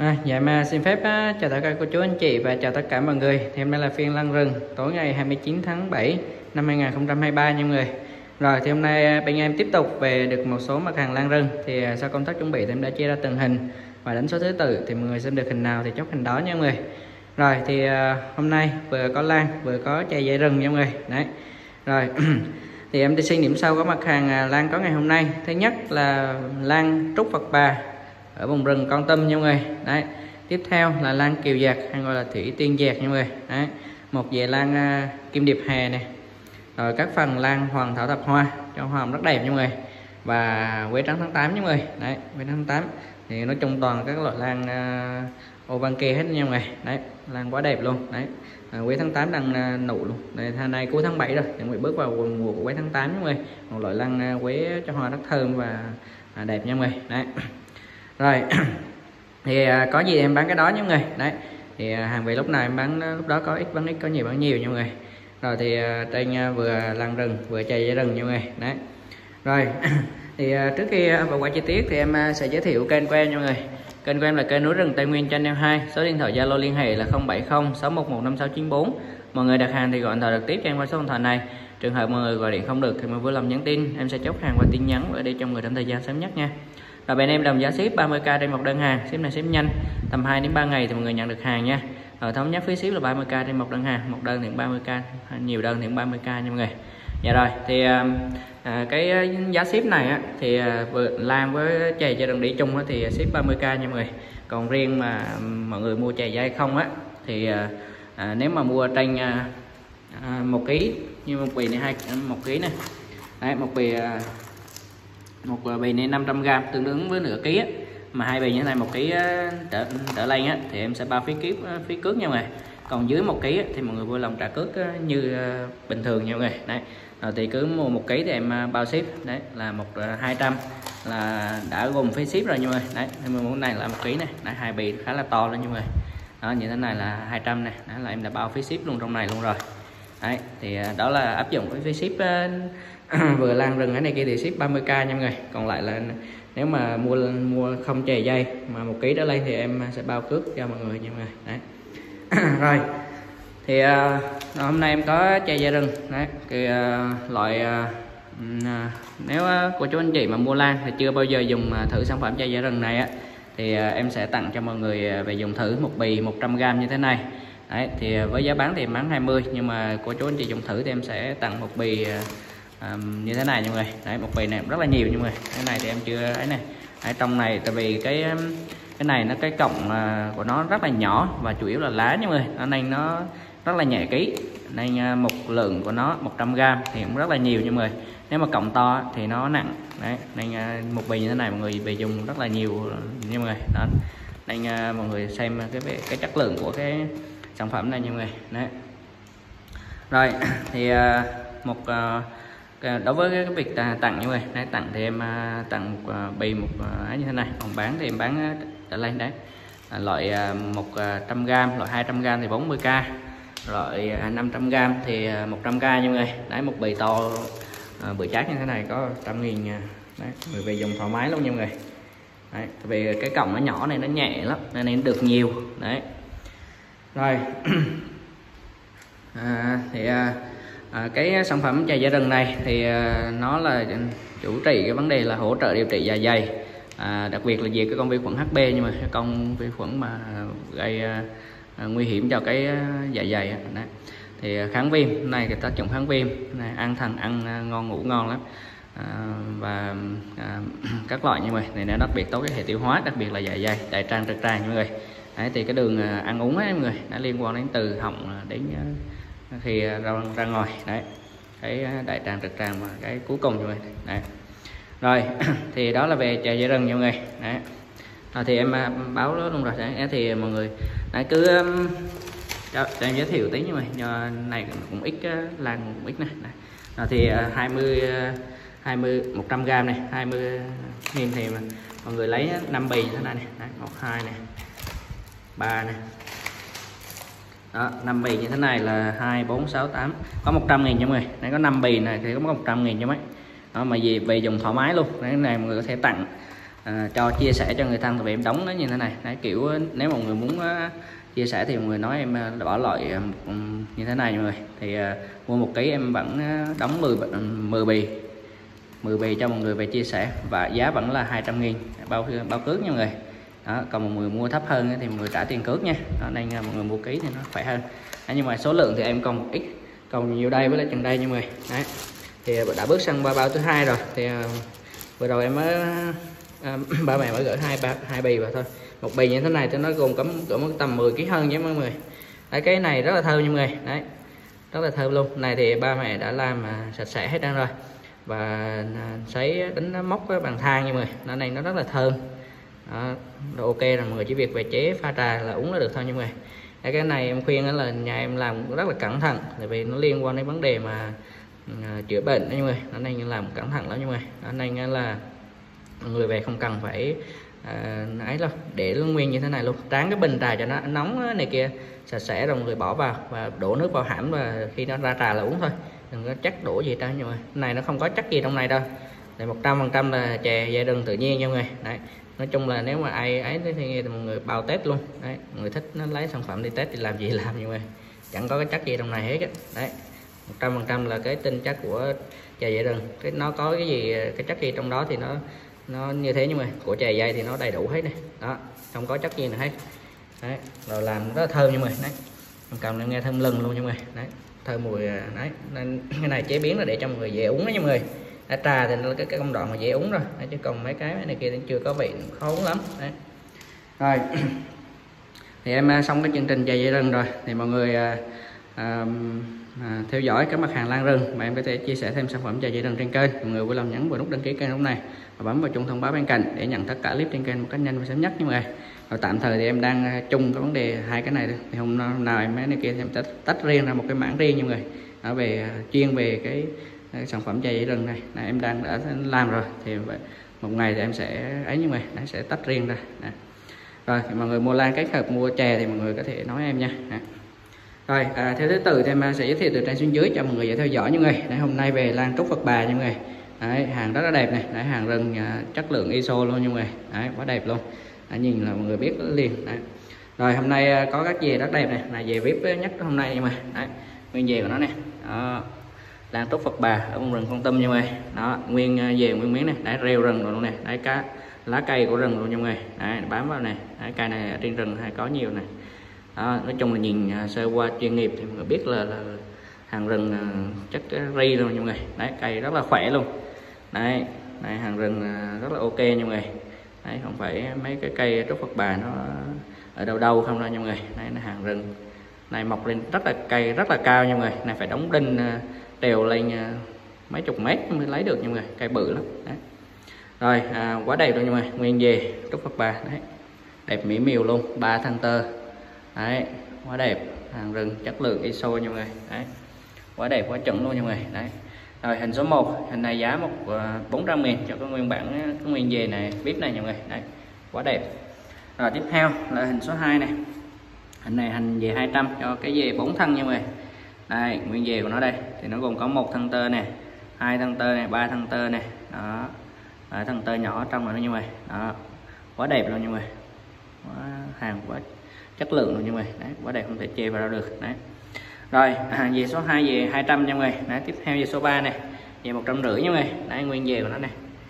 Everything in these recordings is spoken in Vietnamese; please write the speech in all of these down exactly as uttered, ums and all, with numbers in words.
À, dạ mà xin phép á, chào tất cả cô chú anh chị và chào tất cả mọi người. Thì hôm nay là phiên lăn rừng tối ngày hai mươi chín tháng bảy năm hai nghìn không trăm hai mươi ba nha mọi người. Rồi thì hôm nay bên em tiếp tục về được một số mặt hàng lan rừng. Thì sau công tác chuẩn bị thì em đã chia ra từng hình và đánh số thứ tự, thì mọi người xem được hình nào thì chốt hình đó nha mọi người. Rồi thì uh, hôm nay vừa có lan vừa có chày dây rừng nha mọi người. Đấy. Rồi thì em đi xin điểm sau có mặt hàng lan có ngày hôm nay. Thứ nhất là lan trúc Phật Bà ở vùng rừng Kon Tum nha mọi người. Đấy. Tiếp theo là lan kiều dạt hay gọi là thủy tiên dạt nha mọi người. Đấy. Một dề lan uh, kim điệp hè này. Rồi các phần lan hoàng thảo thập hoa cho hoa rất đẹp nha mọi người. Và quế trắng tháng tám nha mọi người. Đấy, quế trắng tháng tám. Thì nói chung toàn các loại lan uh, ô ban kê hết nha mọi người. Đấy, lan quá đẹp luôn. Đấy. À, quế tháng tám đang uh, nụ luôn. Đây hôm nay cuối tháng bảy rồi, chuẩn bị bước vào mùa của quế tháng tám nha mọi người. Một loại lan uh, quế cho hoa rất thơm và uh, đẹp nha mọi người. Đấy. Rồi thì uh, có gì em bán cái đó nha mọi người. Đấy. Thì uh, hàng về lúc nào em bán uh, lúc đó có ít bán ít, có nhiều bán nhiều nha mọi người. Rồi thì uh, trên uh, vừa lan rừng vừa chày dây rừng nha mọi người. Đấy. Rồi thì uh, trước khi uh, vào qua chi tiết thì em uh, sẽ giới thiệu kênh của em nha mọi người. Kênh của em là kênh núi rừng Tây Nguyên Channel hai. Số điện thoại Zalo liên hệ là không bảy không sáu một một năm sáu chín bốn. Mọi người đặt hàng thì gọi điện thoại trực tiếp cho em qua số điện thoại này. Trường hợp mọi người gọi điện không được thì mọi vui lòng nhắn tin, em sẽ chốt hàng qua tin nhắn ở đây trong người trong thời gian sớm nhất nha. Rồi bên em đồng giá ship ba mươi k trên một đơn hàng, ship này ship nhanh, tầm hai đến ba ngày thì mọi người nhận được hàng nha. Rồi thống nhất phí ship là ba mươi k trên một đơn hàng, một đơn thì ba mươi k, nhiều đơn thì ba mươi k nha mọi người. Dạ rồi thì à, cái giá ship này á, thì à, vừa làm với chày dây rừng đi chung á, thì ship ba mươi k nha mọi người. Còn riêng mà mọi người mua chày dây không á thì à, à, nếu mà mua trên à, à, một ký như một bì này hai một ký này, đấy, một bì à, một bì này năm trăm gram tương ứng với nửa ký á, mà hai bì như thế này một ký trở trở lên á thì em sẽ bao phí kiếp phí cước nha mọi người. Còn dưới một ký thì mọi người vui lòng trả cước như bình thường nha mọi người. Đấy. Rồi thì cứ mua một ký thì em bao ship, đấy là một hai trăm là đã gồm phí ship rồi nha mọi người. Đấy, món này là một ký này, đấy, hai bì khá là to luôn nha mọi người. Đó, như thế này là hai trăm này, đó là em đã bao phí ship luôn trong này luôn rồi. Đấy, thì đó là áp dụng với phí ship vừa lan rừng cái này kia thì ship ba mươi k nha mọi người. Còn lại là nếu mà mua mua không chày dây mà một ký đó lên thì em sẽ bao cước cho mọi người nha mọi người. Đấy. Rồi thì uh, hôm nay em có chày dây rừng. Đấy, thì uh, loại uh, nếu uh, cô chú anh chị mà mua lan thì chưa bao giờ dùng uh, thử sản phẩm chày dây rừng này á, thì uh, em sẽ tặng cho mọi người uh, về dùng thử một bì một trăm gram như thế này. Đấy, thì uh, với giá bán thì em bán hai mươi, nhưng mà cô chú anh chị dùng thử thì em sẽ tặng một bì uh, um, như thế này nha mọi người. Đấy, một bì này rất là nhiều nha mọi người. Cái này thì em chưa ấy này. Ở trong này tại vì cái cái này nó cái cọng uh, của nó rất là nhỏ và chủ yếu là lá nha mọi người, nó nên nó rất là nhẹ ký, nên uh, một lượng của nó một trăm gram thì cũng rất là nhiều nha mọi người. Nếu mà cọng to thì nó nặng. Đấy, nên uh, một bì như thế này mọi người về dùng rất là nhiều nha mọi người. Đó, nên uh, mọi người xem cái cái chất lượng của cái sản phẩm này nha mọi người. Đấy. Rồi thì uh, một uh, đối với cái việc tặng như vậy, đấy, tặng thì em tặng bì một ấy như thế này, còn bán thì em bán trở lên. Đấy, loại một trăm gram, loại hai trăm gram thì bốn mươi k, loại năm trăm gram thì một trăm k nha mọi người. Đấy, một bì to bự chát như thế này có trăm nghìn. Đấy, người về dùng thoải mái luôn nha mọi người. Đấy, vì cái cọng nó nhỏ này nó nhẹ lắm nên em được nhiều. Đấy. Rồi à, thì À, cái sản phẩm chày dây rừng này thì à, nó là chủ trị cái vấn đề là hỗ trợ điều trị dạ dày, à, đặc biệt là về cái con vi khuẩn hát bê, nhưng mà cái con vi khuẩn mà gây à, nguy hiểm cho cái dạ dày. Đấy. Thì kháng viêm này cái tác dụng kháng viêm này, ăn thần ăn ngon ngủ ngon lắm, à, và à, các loại như vậy này nó đặc biệt tốt cái hệ tiêu hóa, đặc biệt là dạ dày, đại tràng, trực tràng mọi người. Đấy, thì cái đường ăn uống ấy, mọi người nó liên quan đến từ họng đến khi ra, ra ngoài. Đấy, cái đại tràng, trực tràng và cái cuối cùng như vậy. Đấy. Rồi thì đó là về chày dây rừng nha mọi người. Đấy. Rồi, thì em báo đó luôn rồi. Đấy, thì mọi người đấy, cứ cho, cho em giới thiệu tí như vậy, do này cũng ít, lan cũng ít này. Đấy. Rồi thì hai mươi hai mươi một trăm gram này, hai mươi nghìn thì mọi người lấy năm bì như thế này này. Đấy, một hai này, ba này. Đó, năm bì như thế này là hai bốn sáu tám, có một trăm nghìn nha mọi người. Đấy, có năm bì này thì có một trăm nghìn cho mấy. Đó, mà gì về dùng thoải mái luôn. Đấy, này mọi người có thể tặng à, cho chia sẻ cho người thân, tại vì em đóng nó như thế này. Đấy, kiểu nếu mọi người muốn uh, chia sẻ thì mọi người nói em uh, bỏ loại uh, như thế này mọi người, thì uh, mua một ký em vẫn uh, đóng mười mười bì mười bì cho mọi người về chia sẻ, và giá vẫn là hai trăm nghìn bao bao cước nha mọi người. Đó, còn mọi người mua thấp hơn thì mọi người trả tiền cước nha. Đó, nên uh, mọi người mua ký thì nó khỏe hơn. Đấy, nhưng mà số lượng thì em còn một ít, còn nhiều đây với lại chừng đây nha mọi người. Đấy, thì đã bước sang ba bao thứ hai rồi. Thì uh, vừa rồi em mới À, ba mẹ mới gửi hai ba hai bì vào thôi. Một bì như thế này thì nó gồm cấm cỡ tầm mười ký hơn nhé mọi người. Đấy, cái này rất là thơm nha mọi người. Đấy, rất là thơm luôn. Này thì ba mẹ đã làm à, sạch sẽ hết trơn rồi, và à, sấy đánh móc với bằng than nha mọi người. Nó này nó rất là thơm. Đó, ok rồi mọi người, chỉ việc về chế pha trà là uống là được thôi nha mọi người. Đấy, cái này em khuyên là nhà em làm rất là cẩn thận, tại vì nó liên quan đến vấn đề mà à, chữa bệnh đó nha mọi người. Nó nên làm cẩn thận lắm nha mọi người. Nó nên là người về không cần phải à, ấy đâu, để nó nguyên như thế này luôn. Tráng cái bình trà cho nó nóng này kia sạch sẽ rồi mọi người bỏ vào và đổ nước vào hãm, và khi nó ra trà là uống thôi, đừng có chắc đổ gì trơn. Nhưng mà này nó không có chắc gì trong này đâu, để một trăm phần trăm là chè gia đình tự nhiên nha mọi người. Đấy, nói chung là nếu mà ai ấy thì mọi người bao test luôn. Đấy, mọi người thích nó lấy sản phẩm đi test thì làm gì làm như vậy, chẳng có cái chắc gì trong này hết á. Đấy, một trăm phần trăm là cái tinh chất của chè gia đình. Cái nó có cái gì cái chất gì trong đó thì nó nó như thế, nhưng mà của chè dây thì nó đầy đủ hết này. Đó, không có chất gì nữa hết. Đấy, rồi làm rất là thơm như vậy. Đấy, cầm lên nghe thơm lừng luôn nha mọi người. Đấy, thơm mùi. Đấy, nên cái này chế biến là để cho mọi người dễ uống đó nha mọi người. Đã trà thì nó cái, cái công đoạn mà dễ uống rồi. Đấy, chứ còn mấy cái này kia thì chưa có vị, khó uống lắm. Đấy, rồi thì em xong cái chương trình chè dây rừng rồi, thì mọi người à, à, à, theo dõi các mặt hàng lan rừng mà em có thể chia sẻ thêm sản phẩm chè dây rừng trên kênh. Mọi người vui lòng nhấn vào nút đăng ký kênh lúc này và bấm vào chuông thông báo bên cạnh để nhận tất cả clip trên kênh một cách nhanh và sớm nhất nha mọi người. Rồi tạm thời thì em đang chung cái vấn đề hai cái này thôi. Thì hôm nào em mấy này kia thì em tách, tách riêng ra một cái mảng riêng nha mọi người. Đó, về chuyên về cái, cái sản phẩm chè dây rừng này. Này em đang đã làm rồi, thì một ngày thì em sẽ ấy như vậy, nó sẽ tách riêng ra. Đấy. Rồi mọi người mua lan kết hợp mua chè thì mọi người có thể nói em nha. Đấy. Rồi à, theo thứ tự thì em sẽ giới thiệu từ trên xuống dưới cho mọi người dễ theo dõi nha mọi người. Đấy, hôm nay về lan trúc Phật Bà nha mọi người. Đấy, hàng rất là đẹp này. Đấy, hàng rừng à, chất lượng i ét o luôn nha mọi người. Đấy, quá đẹp luôn. Đấy, nhìn là mọi người biết liền. Đấy. Rồi hôm nay à, có các dề rất đẹp này, là dề vê i pê nhất hôm nay nha mọi người. Đấy, nguyên dề của nó này. Đó, lan trúc Phật Bà ở vùng rừng Con Tum nha mọi người. Đó, nguyên dề nguyên miếng này. Đấy, rêu rừng rồi luôn này. Đấy, cá lá cây của rừng luôn nha mọi người. Đấy, bám vào này. Đấy, cây này ở trên rừng hay có nhiều này. Đó, nói chung là nhìn sơ qua chuyên nghiệp thì mọi người biết là, là hàng rừng chất ri luôn nha mọi người. Đấy, cây rất là khỏe luôn. Đấy, này hàng rừng rất là ok nha mọi người. Đấy, không phải mấy cái cây trúc Phật Bà nó ở đâu đâu không đâu nha mọi người. Đấy, là hàng rừng này mọc lên rất là cây rất là cao nha mọi người. Này phải đóng đinh trèo lên mấy chục mét mới lấy được nha mọi người, cây bự lắm. Đấy. Rồi à, quá đẹp luôn nha mọi người, nguyên về trúc Phật Bà. Đấy, đẹp mỹ miều luôn, ba thân tơ. Đấy, quá đẹp, hàng rừng chất lượng i ét o nha mọi người. Đấy, quá đẹp quá chuẩn luôn nha mọi người. Đấy, rồi hình số một, hình này giá một bốn trăm nghìn cho cái nguyên bản cái nguyên về này vê i pê này nha mọi người. Đấy, quá đẹp. Rồi tiếp theo là hình số hai này, hình này hình về hai trăm cho cái về bốn thân nha mọi người. Đây, nguyên về của nó đây thì nó gồm có một thân tơ này, hai thân tơ này, ba thân tơ này. Đó, à, thân tơ nhỏ ở trong này nha mọi người. Đó, quá đẹp luôn nha mọi người. Quá, hàng quá chất lượng rồi nha mọi người. Đấy, quá đẹp không thể chê vào đâu được. Đấy, rồi à, về số hai về hai trăm nha mọi người. Đấy, tiếp theo về số ba này về một trăm rưỡi nha mọi người. Đấy, nguyên về của nó này.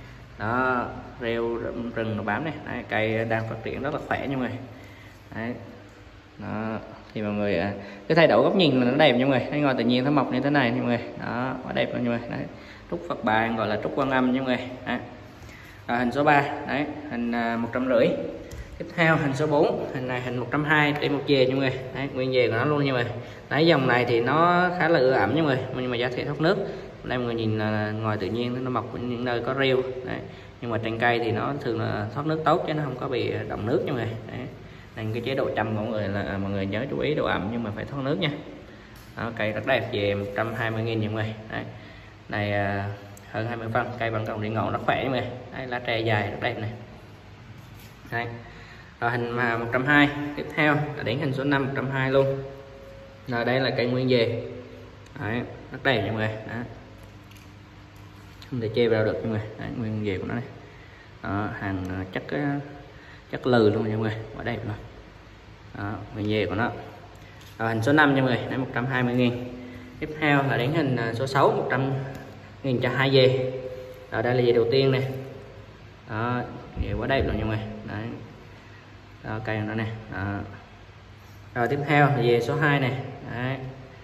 Đó, rêu rừng nó bám này. Đấy, cây đang phát triển rất là khỏe nha mọi người. Đấy, đó, thì mọi người cứ thay đổi góc nhìn là nó đẹp nha mọi người. Nó ngồi tự nhiên nó mọc như thế này nha mọi người. Đó, quá đẹp luôn nha mọi người. Đấy, trúc Phật Bà gọi là trúc Quan Âm nha mọi người. Đấy. Rồi, hình số ba, đấy, hình một trăm rưỡi. Tiếp theo hình số bốn, hình này hình một trăm hai mươi trên một về nha mọi người. Đấy, nguyên về của nó luôn nha mọi người. Đấy, dòng này thì nó khá là ưa ẩm nha mọi người, nhưng mà giá thể thoát nước. Đây mọi người nhìn là ngoài tự nhiên nó mọc những nơi có rêu. Đấy, nhưng mà trên cây thì nó thường là thoát nước tốt chứ nó không có bị đọng nước nha mọi người. Đấy, nên cái chế độ chăm của mọi người là mọi người nhớ chú ý độ ẩm nhưng mà phải thoát nước nha. Đó, cây rất đẹp về một trăm hai mươi nghìn nha mọi người. Đấy, này hơn hai mươi phân, cây vẫn còn đi ngọn rất khỏe nha mọi người. Đấy, lá tre dài rất đẹp này. Đấy. Rồi hình mà một trăm hai mươi, tiếp theo là đến hình số năm một trăm hai mươi luôn. Rồi đây là cây nguyên về. Đấy, rất đẹp nha mọi người. Đó, không thể chê vào được nha mọi người. Đấy, nguyên về của nó này. Đó, hàng chất chất lừ luôn nha mọi người, quá đẹp luôn. Đó, người về của nó. Rồi, hình số năm nha mọi người, đấy một trăm hai mươi nghìn. Tiếp theo là đến hình số sáu, một trăm nghìn cho hai dê. Ở đây là dê đầu tiên này. Đó, dê quá đẹp luôn nha mọi người. Đấy. Đó, cây nó nè. Đó. Rồi tiếp theo là dê số hai này. Đấy.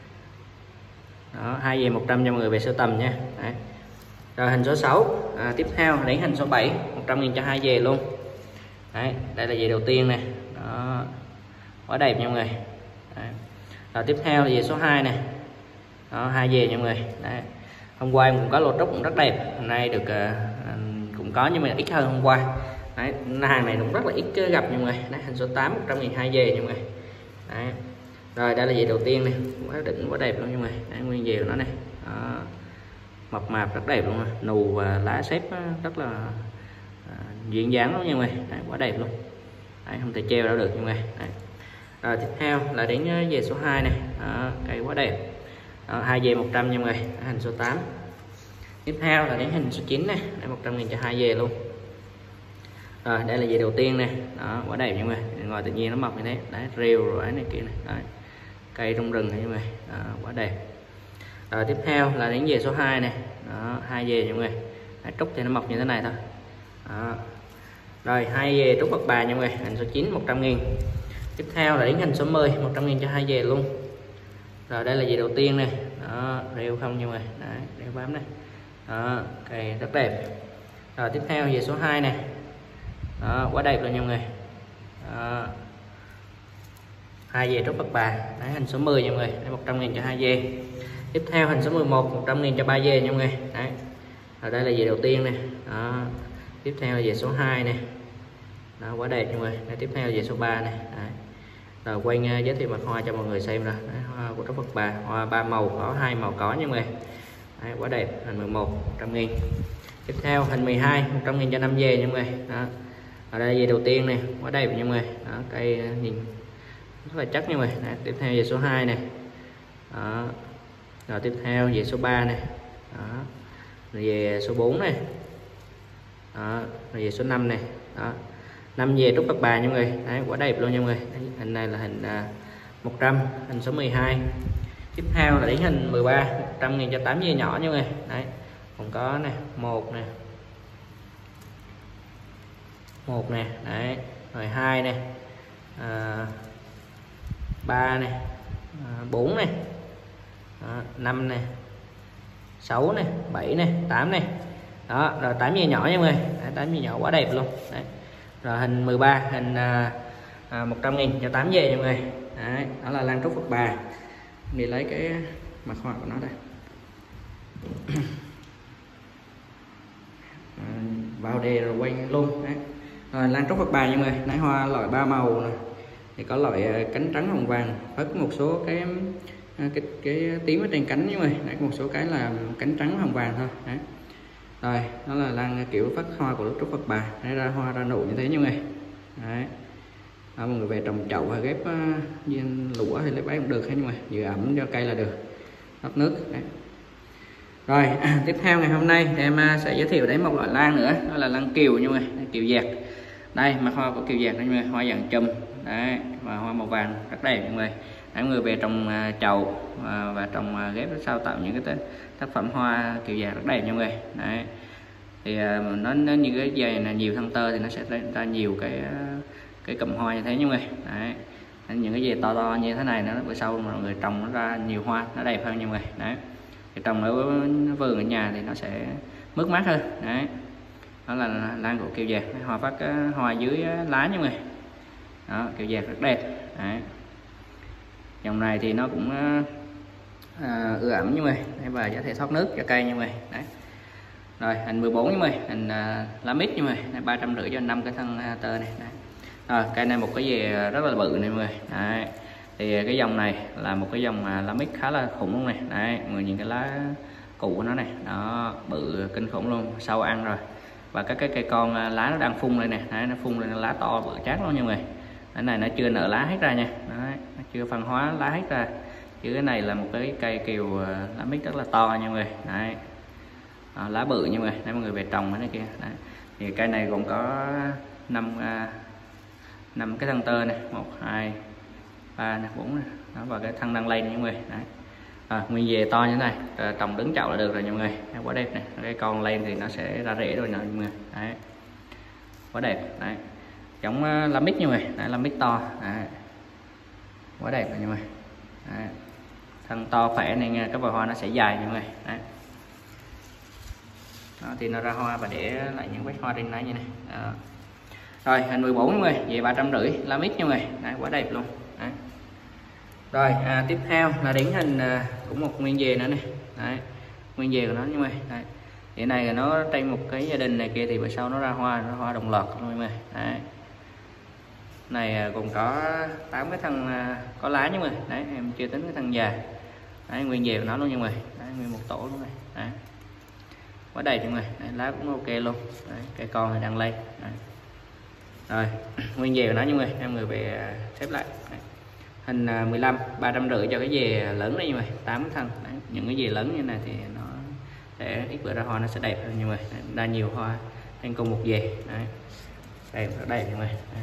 Đó, hai dê một trăm cho mọi người về sưu tầm nha. Đấy. Rồi hình số sáu, à, tiếp theo đến hình số bảy, một trăm nghìn cho hai dê luôn. Đấy, đây là dê đầu tiên này. Đó. Quá đẹp nha mọi người. Đấy. Rồi tiếp theo là dê số hai này. Đó, hai dê nha mọi người. Đấy. Hôm qua em cũng có lô trúc cũng rất đẹp, hôm nay được uh, cũng có nhưng mà ít hơn hôm qua. Đấy, hàng này cũng rất là ít gặp nha mọi người. Đấy, hình số tám, một trăm nghìn hai dê nha mọi người. Đấy. Rồi đây là dê đầu tiên này, quá đỉnh quá đẹp luôn nha mọi người. Đấy, nguyên dê của nó này. Đó. Mập mạp rất đẹp luôn, nù và lá xếp rất là uh, duyên dáng lắm nha mọi người. Đấy, quá đẹp luôn. Đấy, không thể treo đâu được nha mọi người. Đấy. Rồi tiếp theo là đến dê số hai này. Đó, cây quá đẹp. hai dê một trăm nha mọi người, hình số tám. Tiếp theo là đến hình số chín này, đây một trăm nghìn cho hai dê luôn. Rồi đây là dê đầu tiên này. Đó, quá đẹp nha mọi người. Ngoài tự nhiên nó mọc như thế, đấy, rêu rồi này kia này. Đấy. Cây trong rừng này nha mọi người. Đó, quá đẹp. Rồi tiếp theo là đến dê số hai này. Đó, hai dê nha mọi người. Đấy, trúc thì nó mọc như thế này thôi. Đó. Rồi hai dê trúc bậc bà nha mọi người, hình số chín, một trăm nghìn. Tiếp theo là đến hình số mười, một trăm nghìn cho hai dê luôn. Rồi đây là dê đầu tiên này. Đó, rêu không nha mọi người. Đấy, rêu bám này. Đó, cây rất đẹp. Rồi tiếp theo dê số hai này. Đó, quá đẹp luôn nha mọi người. Đó. hai dê trúc bậc bà. Đấy, hình số mười nha mọi người. Đấy, một trăm nghìn cho hai dê. Tiếp theo hình số mười một, một trăm nghìn cho ba dê nha mọi người. Đấy. Rồi đây là dê đầu tiên này. Đó. Tiếp theo là dê số hai này. Đó, quá đẹp nha mọi người. Đấy, tiếp theo là dê số ba này. Đấy. Rồi quay uh, giới thiệu mặt hoa cho mọi người xem rồi. Đấy, hoa của trúc bậc bà, hoa ba màu, có hai màu có nha mọi người. Đấy, quá đẹp. Hình mười một, một trăm nghìn. Tiếp theo hình mười hai, một trăm nghìn cho năm dê nha mọi người. Đó. Ở đây dê đầu tiên này, quá đẹp nha mọi người. Đó, cây nhìn rất là chắc nha mọi người. Đấy, tiếp theo dê số hai này. Đó. Rồi tiếp theo dê số ba này. Đó. Rồi về số bốn này. Đó. Rồi về số năm này. Đó. năm dê trúc bậc bà nha mọi người. Đấy, quá đẹp luôn nha mọi người. Đấy, hình này là hình uh, một trăm, hình số mười hai. Tiếp theo là đến hình mười ba, một trăm nghìn cho tám dê nhỏ nha mọi người. Đấy. Còn có nè, một nè. một nè, đấy, rồi hai nè. À, ba nè, à, bốn nè. Đó, năm nè. sáu nè, bảy nè, tám nè. Đó, rồi tám dê nhỏ nha mọi người. Đấy, tám dê nhỏ quá đẹp luôn. Đấy. Rồi hình mười ba, hình à, à, một trăm nghìn cho tám dê nha mọi người. Đấy, đó là lan trúc Phật Bà. Đi lấy cái mặt hoa của nó đây. À, vào đề rồi quay luôn. Đấy. Rồi lan trúc Phật Bà nha mọi người. Nãy hoa loại ba màu này. Thì có loại cánh trắng hồng vàng, với một số cái cái cái tím ở trên cánh nha mọi người. Đấy, một số cái là cánh trắng hồng vàng thôi. Đấy. Rồi đó là lan kiểu phát hoa của trúc Phật Bà. Đấy, ra hoa ra nụ như thế nha mọi người. Đấy. Đó, mọi người về trồng chậu hay ghép viên uh, lũa hay lấy bái cũng được hết nhưng mà giữ ẩm cho cây là được, thoát nước. Đấy. Rồi tiếp theo ngày hôm nay em uh, sẽ giới thiệu đến một loại lan nữa, đó là lan kiều nha mọi người. Kiều dẹt. Đây mặt hoa của kiều dẹt đây mọi người, hoa dạng chùm. Đấy, và hoa màu vàng rất đẹp mọi người. Đấy, mọi người về trồng uh, chậu uh, và trồng uh, ghép sau tạo những cái tác phẩm hoa kiều dẹt rất đẹp nha mọi người. Đấy. Thì uh, nó, nó như cái dây là nhiều thân tơ thì nó sẽ ra nhiều cái uh, cái cụm hoa như thế nha mọi người. Đấy. Những cái dây to to như thế này nó bữa sau mọi người trồng nó ra nhiều hoa, nó đẹp hơn nha mọi người. Đấy. Thì trồng ở vườn ở nhà thì nó sẽ mướt mát hơn. Đấy. Đó là lan của kiều dẹt, hoa phát uh, hoa dưới uh, lá nha mọi người. Đó, kiều dẹt rất đẹp. Đấy. Dòng này thì nó cũng uh, uh, ưa ẩm nha mọi người. Đấy, và có thể thoát nước cho cây nha mọi người. Đấy. Rồi hình mười bốn nha mọi người, hình uh, lá mít nha mọi người, ba trăm rưỡi cho năm cái thân uh, tơ này. Đấy. Rồi cây này một cái gì rất là bự này mọi người. Đấy. Thì cái dòng này là một cái dòng uh, lá mít khá là khủng luôn này. Đấy, mọi người nhìn cái lá cụ của nó này, đó bự kinh khủng luôn, sâu ăn rồi. Và các cái cây con uh, lá nó đang phun lên nè. Đấy, nó phun lên lá to bự chát luôn nha mọi người. Cái này nó chưa nở lá hết ra nha. Đấy, nó chưa phân hóa lá hết ra. Chứ cái này là một cái cây kiều uh, lá mít rất là to nha mọi người. Đấy. À, lá bự như vậy, đây mọi người về trồng cái này kia. Đấy. Thì cây này gồm có năm năm cái thân tơ này, một hai ba này, bốn này. Đó, và cái thân đang lên nha mọi người. Đấy. À, nguyên về to như thế này, à, trồng đứng chậu là được rồi nha mọi người. Đấy, quá đẹp này, cái con lên thì nó sẽ ra rễ rồi nè mọi người. Đấy, quá đẹp. Đấy, giống uh, lá mít nha mọi người. Đấy, lá mít to. Đấy, quá đẹp rồi nha mọi người. Đấy, thân to khỏe nên cái vòi hoa nó sẽ dài nha mọi người. Đấy. Đó, thì nó ra hoa và để lại những vết hoa trên này như này. Đó. Rồi hình mười bốn mọi người, về ba trăm rưỡi lá mít nha mọi người. Đấy, quá đẹp luôn. Đấy. Rồi à, tiếp theo là đến hình à, cũng một nguyên về nữa này. Đấy, nguyên về của nó như vậy. Đấy, cái này là nó trên một cái gia đình này kia thì bữa sau nó ra hoa, nó hoa đồng loạt luôn mọi người. Đấy, này à, gồm có tám cái thân à, có lá như vậy. Đấy, em chưa tính cái thân già. Đấy, nguyên về của nó luôn như vậy. Đấy, nguyên một tổ luôn này. Đấy, quá đầy như vậy. Đấy, lá cũng ok luôn. Đấy, cây con này đang lên. Đấy. Rồi nguyên về của nó như vậy, em người về xếp lại. Đấy, hình mười lăm ba trăm rưỡi cho cái dề lớn này như vậy, tám thân. Đấy, những cái dề lớn như này thì nó sẽ ít bữa ra hoa nó sẽ đẹp hơn như vậy. Đấy, đa nhiều hoa trên cùng một dề. Đấy, đẹp rất đẹp như vậy. Đấy.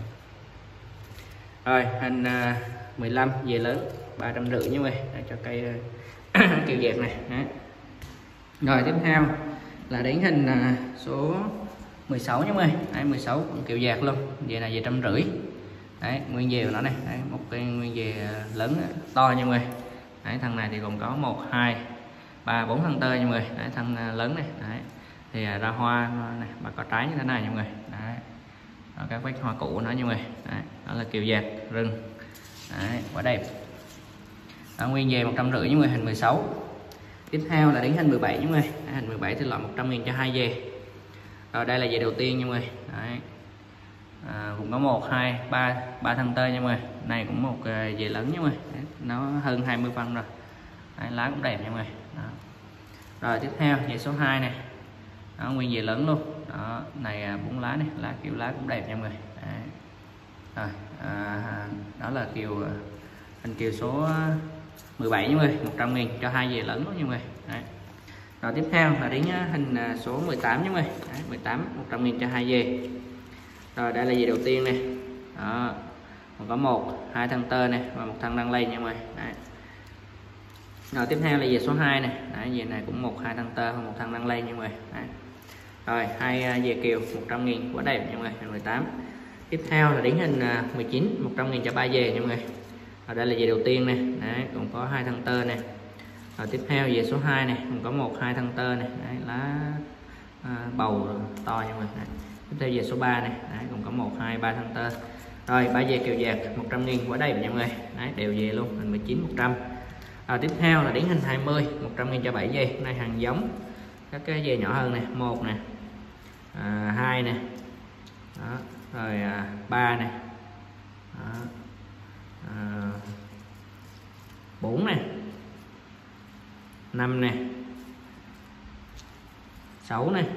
Rồi hình mười lăm dề lớn ba trăm rưỡi như vậy. Đấy, cho cây kiểu dẹp này. Đấy. Rồi tiếp theo là đến hình số mười sáu như vậy. Đấy, mười sáu cũng kiểu dạt luôn, dề này về trăm rưỡi. Đấy, nguyên về của nó này. Đấy, một cái nguyên về lớn to như vậy. Đấy, thân này thì gồm có một hai ba bốn thân tơ như vậy. Đấy, thân lớn này. Đấy, thì ra hoa này và có trái như thế này như vậy. Đấy, các vết hoa cũ của nó như vậy. Đấy, đó là kiểu dạt rừng. Đấy, quá đẹp. Đó, nguyên về một trăm rưỡi như vậy, hình mười sáu. Tiếp theo là đến hình mười bảy như vậy. Đấy, hình mười bảy thì loại một trăm nghìn cho hai dề. Rồi đây là dề đầu tiên như vậy. Đấy, à, cũng có một hai ba ba thân tơ như vậy. Này cũng một dề lớn như vậy. Đấy, nó hơn hai mươi phân rồi. Đấy, lá cũng đẹp như vậy. Đó. Rồi tiếp theo dề số hai này. Đó, nguyên dề lớn luôn. Đó, này bốn lá này, lá kiểu lá cũng đẹp như vậy. Đấy. Rồi à, đó là kiều hình kiều số mười bảy như vậy, một trăm nghìn cho hai dề lớn luôn như vậy. Đấy. Rồi tiếp theo là đến hình số mười tám như vậy. Đấy, mười tám một trăm nghìn cho hai dề. Rồi đây là dề đầu tiên này. Đó, còn có một hai thân tơ này và một thân đang lên như vậy. Đấy. Rồi tiếp theo là dề số hai này. Đấy, dề này cũng một hai thân tơ và một thân đang lên như vậy. Đấy. Rồi hai dề kiều một trăm nghìn quá đẹp như vậy, hình mười tám. Tiếp theo là đến hình mười chín một trăm nghìn cho ba dề như vậy. Ở đây là dề đầu tiên này. Đấy, cũng có hai thân tơ này. Rồi tiếp theo dề số hai này cũng có một hai thân tơ này. Đấy, lá à, bầu to như vậy. Đấy. Tiếp theo dề số ba này. Đấy, cũng có một hai ba thân tơ. Rồi ba dề kiều dạt một trăm nghìn quá đẹp nha mọi người. Đấy, đều dề luôn, hình mười chín một trăm. Rồi tiếp theo là đến hình hai mươi một trăm nghìn cho bảy dề. Này hàng giống các cái dề nhỏ hơn này, một này, à, hai này. Đó, rồi à, ba này. Đó. À, bốn này, năm này, sáu này,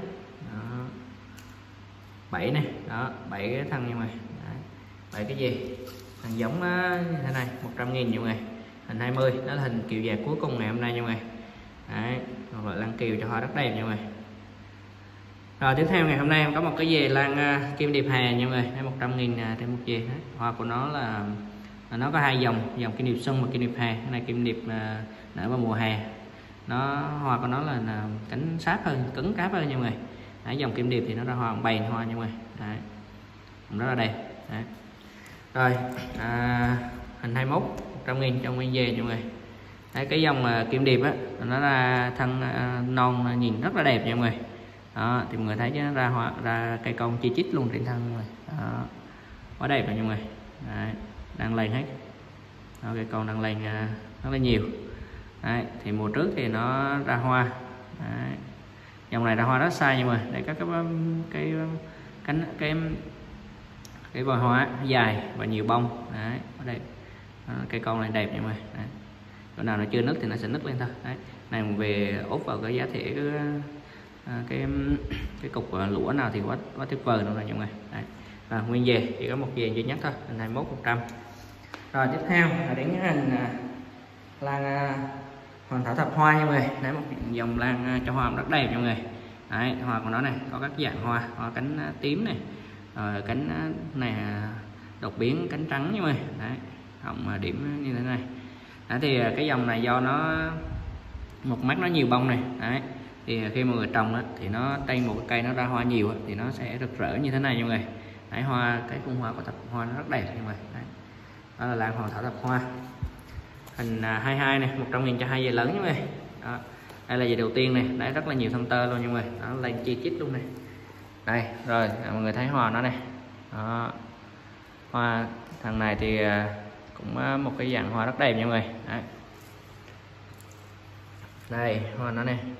bảy này. Đó, bảy cái thân như vậy. Bảy cái gì thằng giống như thế này, một trăm nghìn như vậy. Hình hai mươi đó là hình kiều dạt cuối cùng ngày hôm nay như vậy. Đấy, một loại lan kiều cho hoa rất đẹp như vậy. Rồi tiếp theo ngày hôm nay em có một cái dề lan uh, kim điệp hà như vậy, một trăm nghìn uh, trên một dề. Đấy, hoa của nó là, là nó có hai dòng, dòng kim điệp xuân và kim điệp hà. Cái này kim điệp uh, nở vào mùa hè, nó hoa của nó là, là cánh sát hơn, cứng cáp hơn như vậy. Đấy, dòng kim điệp thì nó ra hoa bầy hoa như vậy. Đấy, cũng rất là đẹp. Đấy. Rồi à, hình hai mươi mốt một trăm nghìn trong nguyên dề như vậy. Đấy, cái dòng uh, kim điệp á, nó ra thân uh, non nhìn rất là đẹp nha mọi người. Đó, thì mọi người thấy chứ nó ra hoa, ra cây con chi chít luôn trên thân rồi. Đó, quá đẹp rồi nha mọi người. Đấy, đang lên hết. Đó, cây con đang lên uh, rất là nhiều. Đấy, thì mùa trước thì nó ra hoa. Đấy, dòng này ra hoa rất sai nhưng mà để các cái cái cánh cái cái vòi hoa dài và nhiều bông. Đấy, ở đây đó, cây con này đẹp nha mọi người. Đấy, chỗ nào nó chưa nứt thì nó sẽ nứt lên thôi. Đấy, này về ốp vào cái giá thể cái À, cái cái cục lũa nào thì quá quá tuyệt vời luôn rồi mọi người. Đấy. À, nguyên dề chỉ có một dề duy nhất thôi, hình hai mươi mốt một trăm. Rồi tiếp theo là đến cái hình à, lan à, hoàng thảo thập hoa nha mọi người. Đấy, một dòng lan à, cho hoa rất đẹp nha mọi người. Đấy, hoa của nó này có các dạng hoa, hoa cánh tím này, rồi cánh này đột biến cánh trắng như vậy. Đấy, hồng điểm như thế này. Đấy, thì cái dòng này do nó một mắt nó nhiều bông này. Đấy, thì khi mọi người trồng đó, thì nó trên một cái cây nó ra hoa nhiều thì nó sẽ rực rỡ như thế này nha mọi người. Đấy, hoa cái cung hoa của thập hoa nó rất đẹp như vậy. Đấy, đó là lan hoàng thảo thập hoa hình hai mươi hai này, một trăm nghìn cho hai dề lớn như vậy. Đó, đây là dề đầu tiên này, đấy rất là nhiều thân tơ luôn nha mọi người. Đó, lên chi chít luôn này. Đây rồi mọi người thấy hoa nó này. Đó, hoa thằng này thì cũng một cái dạng hoa rất đẹp nha mọi người. Đấy, đây hoa nó này.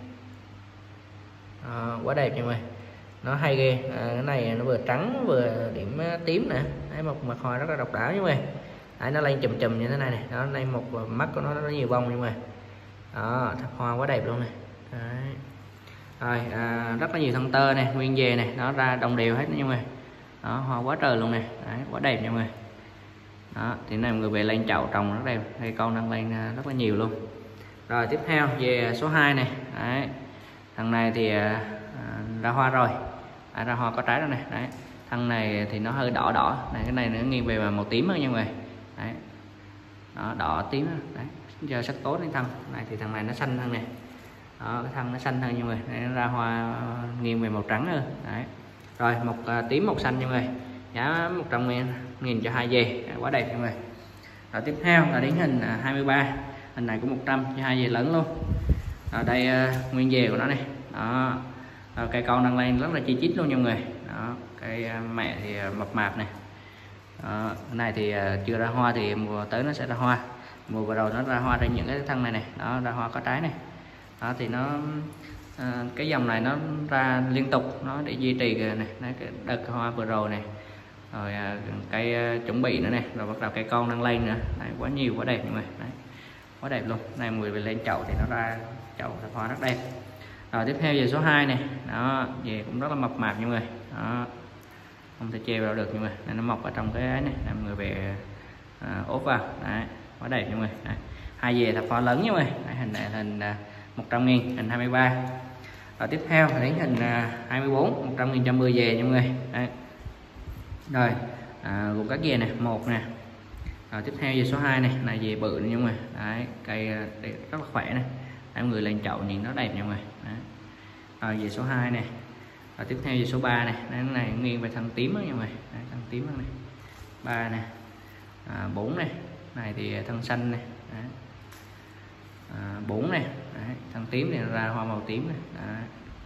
Đó, quá đẹp nha mọi người, nó hay ghê. À, cái này nó vừa trắng vừa điểm tím nè. Đấy, một mặt hoa rất là độc đáo nha mọi người. Đấy, nó lên chùm chùm như thế này này. Đó, đây một mắt của nó nó nhiều bông nha mọi người. Đó, thập hoa quá đẹp luôn này. Đấy. Rồi à, rất là nhiều thân tơ này, nguyên về này, nó ra đồng đều hết nha mọi người. Đó, hoa quá trời luôn này. Đấy, quá đẹp nha mọi người. Đó, thì này mọi người về lên chậu trồng rất đẹp, đây con đang lên rất là nhiều luôn. Rồi tiếp theo về số hai này. Đấy, thằng này thì à, ra hoa rồi, à, ra hoa có trái rồi này. Đấy, thằng này thì nó hơi đỏ đỏ này, cái này nó nghiêng về màu tím hơn nha mọi người. Đấy, đó, đỏ tím đó. Đấy, giờ sắc tố đến thân này thì thằng này nó xanh hơn này. Đó, cái thân nó xanh hơn nha mọi người. Đấy, nó ra hoa nghiêng về màu trắng hơn. Đấy, rồi một à, tím một xanh nha mọi người, giá một trăm nghìn cho hai dề. Quá đẹp nha mọi người. Rồi tiếp theo là đến hình à, hai mươi ba, hình này cũng một trăm cho hai dề lớn luôn. Ở đây à, nguyên dề của nó này. Đó, rồi cây con đang lên rất là chi chít luôn nha mọi người. Đó, cây à, mẹ thì à, mập mạp này. Đó, cái này thì à, chưa ra hoa, thì mùa tới nó sẽ ra hoa. Mùa vừa rồi nó ra hoa trên những cái thân này này. Đó, ra hoa có trái này. Đó, thì nó à, cái dòng này nó ra liên tục, nó để duy trì này. Đấy, cái đợt hoa vừa rồi này, rồi à, cây à, chuẩn bị nữa này, rồi bắt đầu cây con đang lên nữa. Đấy, quá nhiều quá đẹp mọi người. Đấy, quá đẹp luôn. Này mọi người về lên chậu thì nó ra chậu thập hoa rất đẹp. Rồi tiếp theo về số hai này. Đó, về cũng rất là mập mạp nha mọi người. Đó, không thể che vào được nhưng mà nó mọc ở trong cái ấy này, mọi người về à, ốp vào. Đấy, quá đẹp nha mọi người. Đấy, hai về thập hoa lớn nha mọi người. Đấy, hình này hình à, một trăm nghìn, hình hai mươi ba. Rồi tiếp theo là đến hình à, hai mươi bốn, một trăm nghìn cho mười về nha mọi người. Đấy, rồi à, gồm các về này, một nè. Rồi tiếp theo về số hai này, này về bự nha mọi người. Đấy, cây rất là khỏe này. Đấy, mọi người lên chậu nhìn nó đẹp nha mọi người. Đấy. Rồi về số hai này. Rồi tiếp theo về số ba này, cái này nghiêng về thân tím đó nha mọi người. Đấy, thân tím đó này. ba này. À, bốn này. Này thì thân xanh này. Đấy. À, bốn này. Đấy, thân tím này ra hoa màu tím này. Đấy.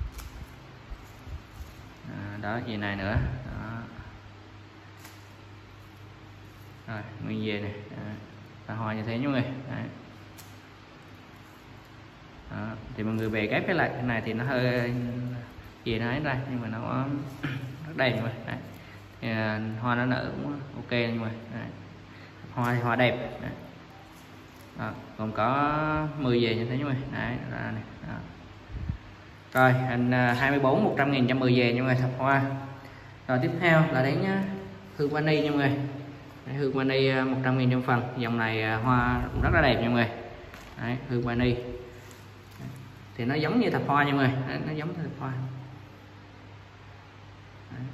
À, đó về này nữa. Đó. Rồi nguyên về này. Đó, hoa như thế nha mọi người. Đấy. Đó, thì mọi người về ghép cái lại cái này thì nó hơi gì nó ấy ra, nhưng mà nó rất đẹp rồi. Đấy. Thì, à, hoa nó nở cũng ok nhưng mà đấy. Hoa thì hoa đẹp. Đấy. Đó, còn có mười về như thế nhưng mà đấy, ra này. Đó. Rồi hình hai mươi bốn, một trăm nghìn cho mười về nha mọi người, thập hoa. Rồi tiếp theo là đến hương vani nha mọi người. Đấy, hương vani một trăm nghìn trong phần, dòng này hoa cũng rất là đẹp nha mọi người. Đấy, hương vani thì nó giống như thập hoa nha mọi người. Đấy, nó giống như thập hoa. Đấy.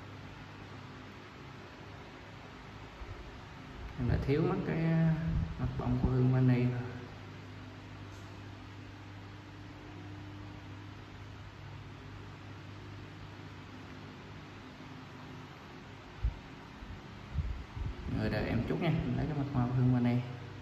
Là thiếu mất cái mặt bông của hương vani rồi. Người đợi em chút nha, mình lấy cái mặt hoa của hương vani.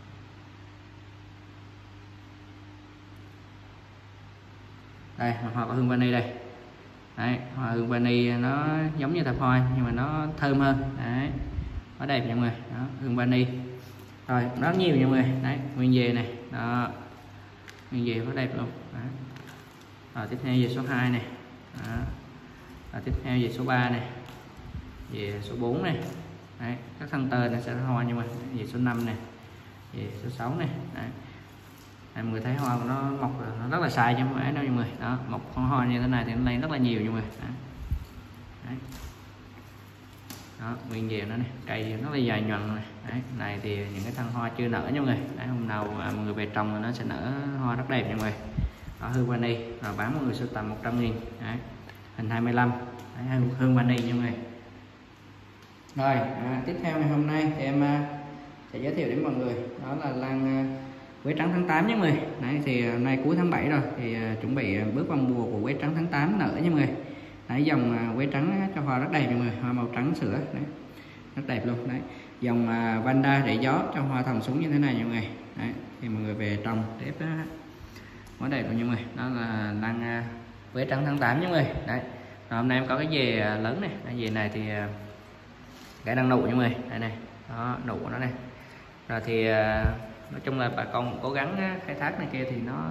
Đây, mặt hoa của hương vani đây. Đấy, hoa hương vani nó giống như thập hoa nhưng mà nó thơm hơn. Đấy, nó đẹp nha mọi người. Đó, hương vani. Rồi, rất nhiều nha mọi người. Đấy, nguyên về này. Đó, nguyên về rất đẹp luôn. Đấy. Rồi tiếp theo về số hai này. Đó. Rồi tiếp theo về số ba này, về số bốn này. Đấy, các thân tơ nó sẽ hoa nhưng mà về số năm này, về số sáu này. Đấy. Đấy, mọi người thấy hoa của nó mọc nó rất là sai cho mọi đâu mọi người. Đó, một con hoa như thế này thì nó lên rất là nhiều mọi người. Đấy. Đấy. Đó, nguyên về nó này, cây nó là dài nhuận này. Đấy, này thì những cái thân hoa chưa nở nha mọi người. Đấy, hôm nào mà mọi người về trồng nó sẽ nở hoa rất đẹp nha mọi người. đó, Hương vani, rồi bán mọi người sưu tầm một trăm nghìn. Đấy, hình hai mươi lăm. Đấy, Hương vani nha mọi người. Rồi à, tiếp theo ngày hôm nay thì em à, sẽ giới thiệu đến mọi người đó là lan à, quế trắng tháng tám nha mọi người. Đấy, thì hôm nay cuối tháng bảy rồi thì à, chuẩn bị bước vào mùa của quế trắng tháng tám nở nha mọi người. Đấy, dòng à, quế trắng cho hoa rất đẹp mọi người, hoa màu trắng sữa đấy, rất đẹp luôn. Đấy, dòng à, Vanda để gió cho hoa thòng xuống như thế này mọi người. Đấy, thì mọi người về trồng đẹp đó, quá đẹp luôn mọi người. Đó là lan à, quế trắng tháng tám nha mọi người. Đấy, rồi hôm nay em có cái dề à, lớn này, cái dề này thì à, cái đang nụ nha mọi người. Đây này, đó, nụ của nó này. Rồi thì à, nói chung là bà con cố gắng khai thác này kia thì nó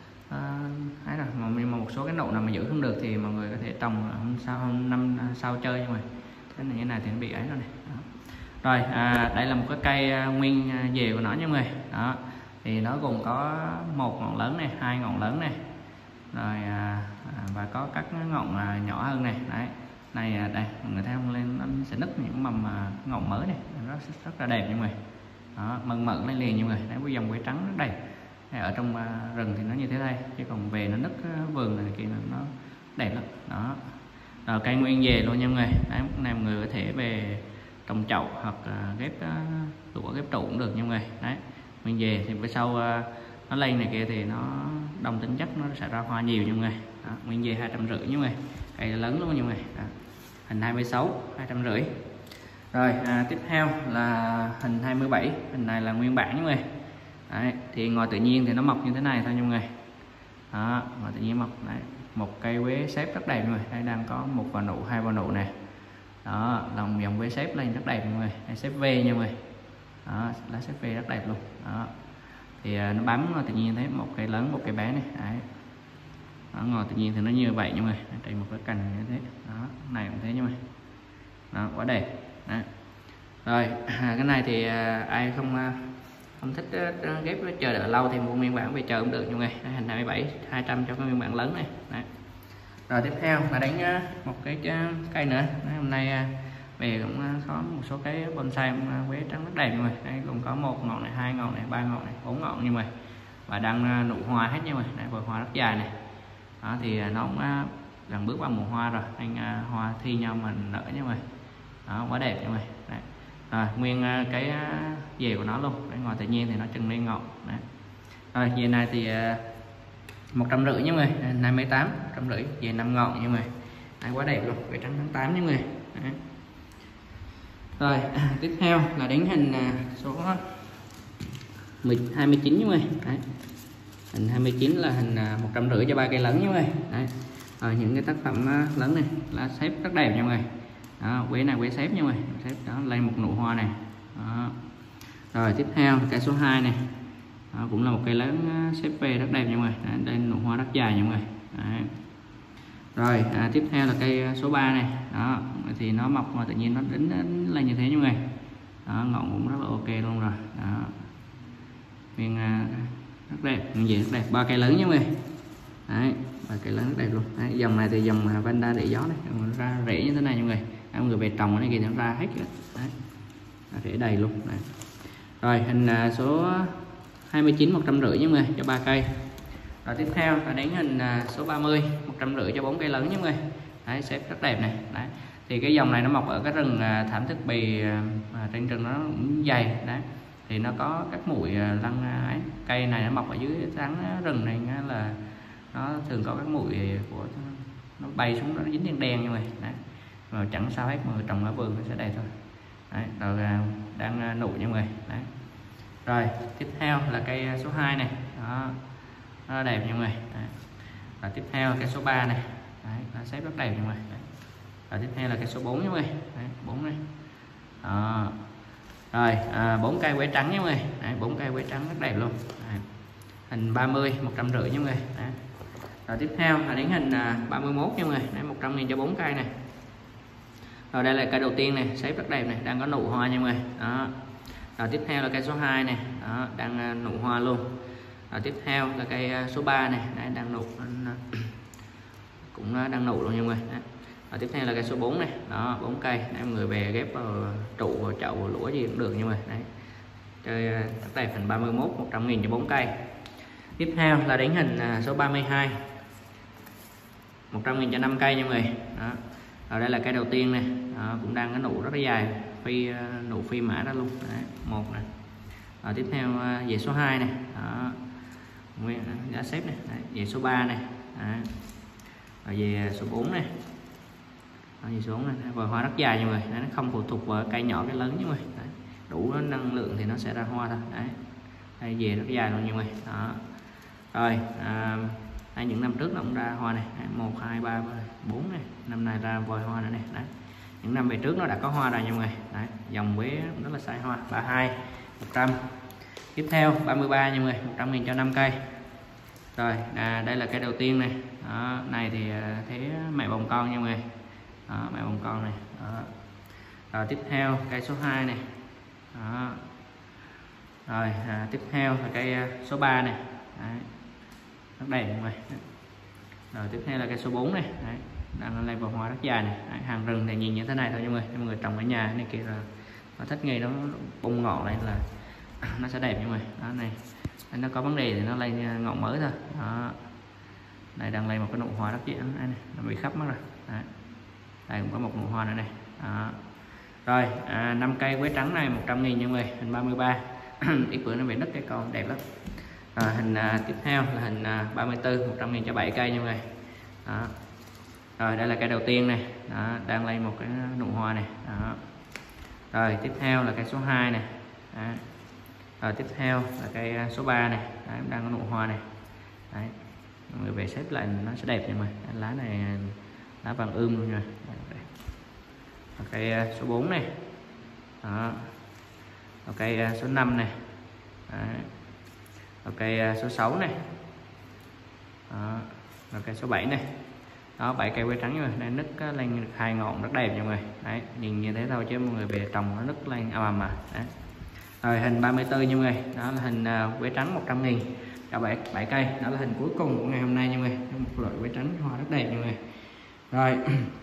à, ấy là mà, mà một số cái nụ nào mà giữ không được thì mọi người có thể trồng hôm sau hôm năm sau chơi nha mọi người. Cái này như này thì nó bị ấy rồi này. Đó. Rồi à, đây là một cái cây à, nguyên à, dề của nó nha mọi người. Đó, thì nó gồm có một ngọn lớn này, hai ngọn lớn này, rồi à, và có các ngọn à, nhỏ hơn này. Đấy, này à, đây mọi người thấy không, lên nó sẽ nứt những mầm à, ngọn mới này, rất rất là đẹp nha mọi người. Đó, mận mận lên liền nha mọi người. Đấy, với dòng quế trắng rất đẹp. Ở trong uh, rừng thì nó như thế đây, chứ còn về nó nứt uh, vườn này kia nó đẹp lắm. Đó, rồi cây nguyên về luôn nha mọi người. Đấy, này mọi người có thể về trồng chậu hoặc uh, ghép uh, tủa ghép trụ cũng được nha mọi người. Đấy, nguyên về thì bữa sau uh, nó lên này kia thì nó đồng tính chất, nó sẽ ra hoa nhiều nha mọi người. Đó, nguyên về hai trăm rưỡi nha mọi người, cây lớn luôn nha mọi người. Đó, hình hai mươi sáu, hai trăm rưỡi. Rồi à, tiếp theo là hình hai mươi bảy, hình này là nguyên bản nha mọi người. Đấy, thì ngồi tự nhiên thì nó mọc như thế này thôi nha mọi người. Đó, ngồi tự nhiên mọc. Đấy, một cây quế xếp rất đẹp mọi người. Đây đang có một vào nụ, hai vào nụ này. Đó, lòng dòng quế xếp lên rất đẹp mọi người. Đây, xếp V nha mọi người. Đó, lá xếp V rất đẹp luôn. Đó, thì à, nó bám ngồi tự nhiên thấy một cây lớn, một cây bé này. Đấy, đó, ngồi tự nhiên thì nó như vậy nha mọi người. Đây một cái cành như thế. Đó, này cũng thế nha mọi người. Đó, quá đẹp. Đó. Rồi à, cái này thì à, ai không à, không thích uh, ghép chờ đợi lâu thì mua nguyên bản về chờ cũng được mọi người. Đây, hình hai mươi bảy, hai trăm cho cái nguyên bản lớn này. Đấy. Rồi tiếp theo là đánh uh, một cái uh, cây nữa. Đấy, hôm nay uh, về cũng uh, có một số cái bonsai uh, quế trắng rất đẹp mọi người. Đây cũng có một ngọn này, hai ngọn này, ba ngọn này, bốn ngọn như vậy, và đang uh, nụ hoa hết nha mọi người. Đây, vườn hoa rất dài này. Đó, thì uh, nó cũng uh, gần bước vào mùa hoa rồi, anh uh, hoa thi nhau mà nở nha mọi người. Đó, quá đẹp nha mọi người. Đấy. Rồi, nguyên cái dề của nó luôn. Đấy, ngoài tự nhiên thì nó trừng lên ngọn. Đấy. Rồi dề này thì một trăm rưỡi nha mọi người, hai mươi tám, một trăm rưỡi, dề năm ngọn nha mọi người. Đấy, quá đẹp luôn, quế trắng tháng tám nha mọi người. Đấy. Rồi tiếp theo là đến hình số hai mươi chín nha mọi người. Đấy. Hình hai mươi chín là hình một trăm rưỡi cho ba cây lớn nha mọi người. Đấy. Rồi những cái tác phẩm lớn này là xếp rất đẹp nha mọi người. Đó, quế này quế xếp nha mọi người, xếp đó lên một nụ hoa này. Đó. Rồi tiếp theo cây số hai này. Đó, cũng là một cây lớn xếp về rất đẹp nha mọi người. Đấy, đây nụ hoa rất dài nha mọi người. Đấy. Rồi à, tiếp theo là cây số ba này. Đó, thì nó mọc mà tự nhiên nó đính lên như thế nha mọi người. Đó, ngọn cũng rất là ok luôn rồi. Đó, nguyên à, rất đẹp, nguyên gì rất đẹp, ba cây lớn nha mọi người. Đấy, ba cây lớn rất đẹp luôn. Đấy, dòng này thì dòng Vanda để gió này, ra rễ như thế này nha mọi người. Mọi người về trồng cái này kia nó ra hết rồi. Đấy, rễ đầy luôn. Đấy. Rồi hình số hai mươi chín, một trăm rưỡi nha mọi người, cho ba cây. Rồi tiếp theo là đến hình số ba mươi, một trăm rưỡi cho bốn cây lớn nha mọi người. Đấy, xếp rất đẹp này. Đấy, thì cái dòng này nó mọc ở cái rừng thảm thức bì, trên rừng nó cũng dày. Đấy, thì nó có các mũi lăng ấy. Cây này nó mọc ở dưới tán rừng này là nó thường có các mũi của nó bay xuống, nó dính đen đen như vậy. Đấy, mà chẳng sao hết, mà trồng ở vườn nó sẽ đẹp thôi. Đấy, rồi đang nụ nha mọi người. Đấy. Rồi tiếp theo là cây số hai này. Đó, nó đẹp nha mọi người. Đấy. Rồi tiếp theo cây số ba này. Đấy, nó xếp rất đẹp nha mọi người. Đấy. Rồi tiếp theo là cây số bốn nha mọi người. Đấy, bốn này. Đó. Rồi bốn à, cây quế trắng nha mọi người. Đấy, bốn cây quế trắng rất đẹp luôn. Đấy. Hình ba mươi, một trăm rưỡi nha mọi người. Đấy. Rồi tiếp theo là đến hình ba mươi mốt nha mọi người. Đấy, một trăm nghìn cho bốn cây này. Rồi đây là cây đầu tiên này, xếp rất đẹp này, đang có nụ hoa nha mọi người. Đó. Rồi tiếp theo là cây số hai này. Đó, đang nụ hoa luôn. Rồi tiếp theo là cây số ba này, đấy, đang nụ cũng đang nụ luôn nha mọi người. Đấy. Rồi tiếp theo là cây số bốn này. Đó, bốn cây. Đấy, mọi người về ghép vào trụ, vào chậu, vào lũa gì cũng được nha mọi người. Đấy. Chơi rất đẹp, hình ba mươi mốt, một trăm nghìn cho bốn cây. Tiếp theo là đến hình số ba mươi hai, một trăm nghìn cho năm cây nha mọi người. Đó. Rồi đây là cây đầu tiên này, đó, cũng đang cái nụ rất là dài, phi nụ phi mã đó luôn. Đấy, một này. Rồi tiếp theo về số hai này, đó, giá xếp này. Đấy, về số ba này. Đấy. Rồi về số bốn này. Đó, về số bốn này, vòi hoa rất dài nha mọi người. Đấy, nó không phụ thuộc vào cây nhỏ cái lớn nha mọi người. Đấy, đủ năng lượng thì nó sẽ ra hoa thôi. Đấy. Đây về rất dài luôn nha mọi người. Đó. Rồi à, đây, những năm trước nó cũng ra hoa này, một hai ba bốn này, năm nay ra vòi hoa nữa này. Đấy, những năm về trước nó đã có hoa rồi nha mọi người. Đấy, dòng quế rất là sai hoa. Ba mươi hai, một trăm. Tiếp theo ba mươi ba nha mọi người, một trăm nghìn cho năm cây. Rồi à, đây là cây đầu tiên này. Đó, này thì thế mẹ bồng con nha mọi người. Đó, mẹ bồng con này. Đó. Rồi tiếp theo cây số hai này. Đó. Rồi à, tiếp theo là cây số ba này. Đấy, rất đẹp mọi người. Rồi tiếp theo là cây số bốn này. Đấy, đang lên vào hoa rất dài này. Đấy, hàng rừng thì nhìn như thế này thôi mọi người. Mọi người trồng ở nhà này kia là nó thích nghi, nó bung ngọn lên là nó sẽ đẹp mọi người. Đó này, nó có vấn đề thì nó lên ngọn mới thôi. Đó, đây đang lên một cái nụ hoa rất dễ, nó bị khắp mất rồi. Đấy, đây cũng có một nụ hoa nữa này. Đó. Rồi à, năm cây quế trắng này một trăm nghìn nha mọi người, hình ba mươi ba. Ít bữa nó bị nứt cái con đẹp lắm. À, hình à, tiếp theo là hình à, ba mươi tư, một trăm nghìn cho bảy cây nha mọi người. Đó. Rồi đây là cây đầu tiên này. Đó, đang lên một cái nụ hoa này. Đó. Rồi tiếp theo là cây số hai này. Đó. Rồi tiếp theo là cây số ba này. Đấy, đang có nụ hoa này. Đấy, mọi người về xếp lại nó sẽ đẹp nha mọi người. Lá này lá vàng ươm luôn nha. Cây số bốn này. Đó. Cây số năm này. Đấy. Cây số sáu này. Đó. Rồi cây số bảy này. Đó, bảy cây quế trắng rồi, đây nứt lên hai ngọn rất đẹp nha mọi người. Đấy, nhìn như thế thôi chứ mọi người về trồng nó nứt lên ầm ầm mà. Đấy. Rồi hình ba mươi tư nha mọi người, đó là hình quế trắng một trăm nghìn cả bảy bảy cây, đó là hình cuối cùng của ngày hôm nay nha mọi người. Một loại quế trắng hoa rất đẹp nha mọi người. Rồi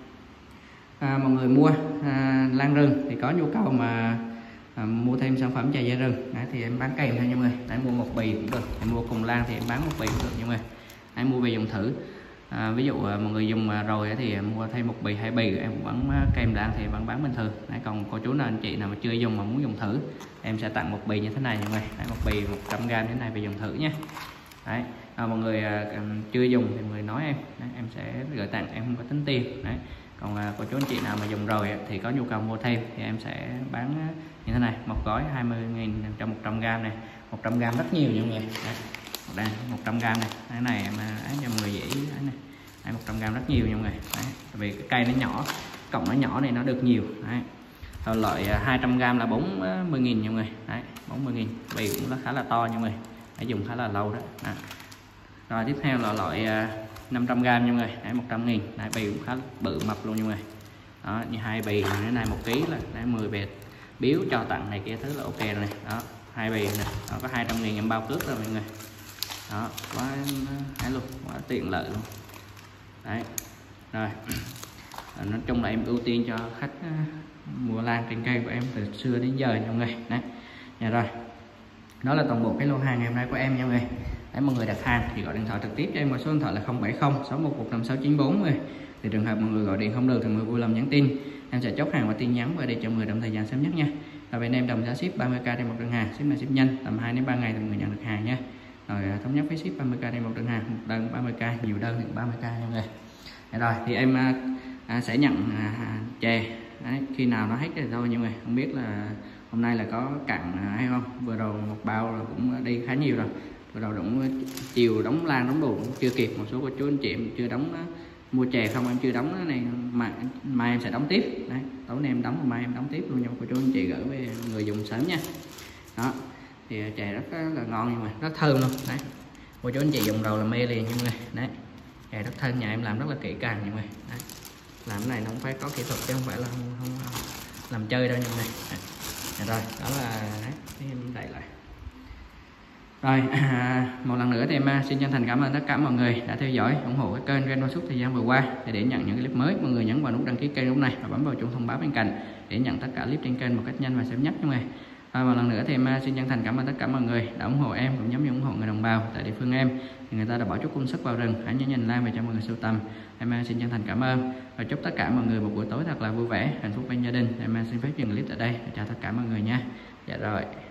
à, mọi người mua à, lan rừng thì có nhu cầu mà à, mua thêm sản phẩm chà da rừng. Đấy, thì em bán kèm thôi nha mọi người. Đấy, mua một bì cũng được, em mua cùng lan thì em bán một bì cũng được nha mọi người. Đấy, mua về dùng thử. À, ví dụ à, mọi người dùng à, rồi thì mua thêm một bì hai bì em cũng bán kèm lan thì vẫn bán bình thường. Đấy, còn cô chú nào anh chị nào mà chưa dùng mà muốn dùng thử em sẽ tặng một bì như thế này nha mọi người. Đấy, một bì một trăm gam như thế này về dùng thử nha. Đấy, à, mọi người à, chưa dùng thì mọi người nói em. Đấy, em sẽ gửi tặng, em không có tính tiền. Đấy, còn à, cô chú anh chị nào mà dùng rồi thì có nhu cầu mua thêm thì em sẽ bán như thế này, một gói hai mươi nghìn cho một trăm gam này. Một trăm gam rất nhiều nha mọi người. Đấy, đây một trăm gam này, cái này em ấy cho mọi người dễ đấy này. Đây, một trăm gam rất nhiều nha mọi người. Đấy, vì cái cây nó nhỏ, cọng nó nhỏ này nó được nhiều. Đấy, rồi loại hai trăm gam là bốn mươi nghìn nha mọi người. Đấy, bốn mươi nghìn, bì cũng là khá là to nha mọi người, phải dùng khá là lâu đó. Đấy. Rồi tiếp theo là loại năm trăm gam nha mọi người. Đấy, một trăm nghìn, đấy, bì cũng khá bự mập luôn nha mọi người. Đó, như hai bì này, này một ký là đấy, mười bệt biếu cho tặng này kia thứ là ok rồi này. Đó, hai bì này, đó, có hai trăm nghìn em bao cước rồi mọi người. Đó, quá ấy luôn, quá tiện lợi luôn. Đấy, rồi nói chung là em ưu tiên cho khách mua lan trên cây của em từ xưa đến giờ nha mọi người. Đấy, dạ rồi, đó là toàn bộ cái lô hàng ngày hôm nay của em nha mọi người. Đấy, mọi người đặt hàng thì gọi điện thoại trực tiếp cho em qua số điện thoại là không bảy không sáu một một năm sáu chín bốn người. Thì trường hợp mọi người gọi điện không được thì mọi người vui lòng nhắn tin, em sẽ chốt hàng và tin nhắn về để cho mọi người trong thời gian sớm nhất nha. Và bên em đồng giá ship ba mươi k trên một đơn hàng, ship này ship nhanh, tầm hai đến ba ngày thì mọi người nhận được hàng nha. Rồi thống nhất với ship ba mươi k trên một đơn hàng, một đơn ba mươi k, nhiều đơn thì ba mươi k nha mọi người. Đấy, rồi thì em à, sẽ nhận à, chè. Đấy, khi nào nó hết thì thôi nha mọi người. Không biết là hôm nay là có cạn hay không. Vừa rồi một bao là cũng đi khá nhiều rồi. Vừa đầu đụng chiều đóng lan đóng đồ cũng chưa kịp, một số cô chú anh chị em chưa đóng đó, mua chè không em chưa đóng này, mà mai em sẽ đóng tiếp. Đấy, tối nay em đóng, mai em đóng tiếp luôn nha cô chú anh chị, gửi về người dùng sớm nha. Đó thì chè rất là ngon nhưng mà rất thơm luôn. Đấy, cô chú anh chị dùng rồi là mê liền nha mọi người. Đấy, chè rất thơm, nhà em làm rất là kỹ càng nha mọi người. Đấy, làm cái này nó không phải có kỹ thuật chứ không phải là không, không làm chơi đâu nha mọi người. Đấy, rồi đó là đấy, em đậy lại. Rồi à, một lần nữa thì em xin chân thành cảm ơn tất cả mọi người đã theo dõi ủng hộ cái kênh Ren Hoa suốt thời gian vừa qua. Thì để nhận những clip mới, mọi người nhấn vào nút đăng ký kênh lúc này và bấm vào chuông thông báo bên cạnh để nhận tất cả clip trên kênh một cách nhanh và sớm nhất nha mọi người. À, một lần nữa thì em xin chân thành cảm ơn tất cả mọi người đã ủng hộ em, cũng giống như ủng hộ người đồng bào tại địa phương em. Thì người ta đã bỏ chút công sức vào rừng, hãy nhớ nhìn like và cho mọi người sưu tầm. Em xin chân thành cảm ơn và chúc tất cả mọi người một buổi tối thật là vui vẻ, hạnh phúc bên gia đình. Em xin phép dừng clip tại đây. Chào tất cả mọi người nha. Dạ rồi.